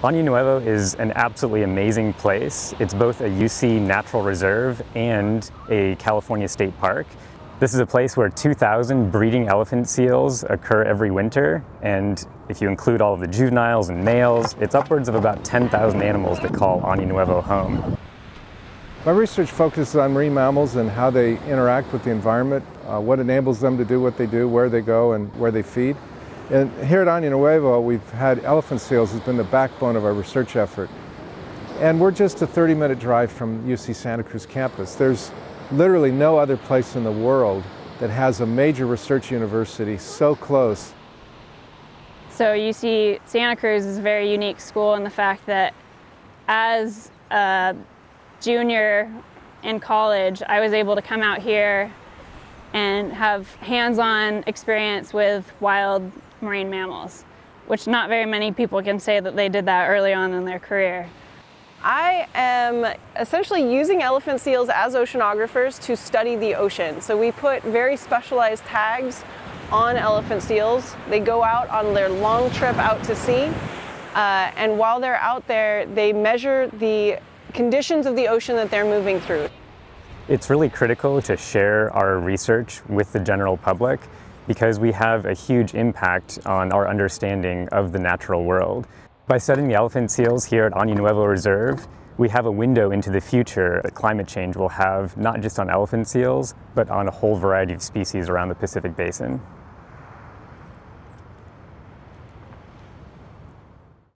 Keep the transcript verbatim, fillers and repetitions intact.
Año Nuevo is an absolutely amazing place. It's both a U C natural reserve and a California state park. This is a place where two thousand breeding elephant seals occur every winter, and if you include all of the juveniles and males, it's upwards of about ten thousand animals that call Año Nuevo home. My research focuses on marine mammals and how they interact with the environment, uh, what enables them to do what they do, where they go, and where they feed. And here at Año Nuevo, we've had elephant seals has been the backbone of our research effort. And we're just a thirty minute drive from U C Santa Cruz campus. There's literally no other place in the world that has a major research university so close. So U C Santa Cruz is a very unique school in the fact that as a junior in college, I was able to come out here and have hands-on experience with wild marine mammals, which not very many people can say that they did that early on in their career. I am essentially using elephant seals as oceanographers to study the ocean. So we put very specialized tags on elephant seals. They go out on their long trip out to sea, uh, and while they're out there, they measure the conditions of the ocean that they're moving through. It's really critical to share our research with the general public because we have a huge impact on our understanding of the natural world. By studying the elephant seals here at Año Nuevo Reserve, we have a window into the future that climate change will have not just on elephant seals, but on a whole variety of species around the Pacific Basin.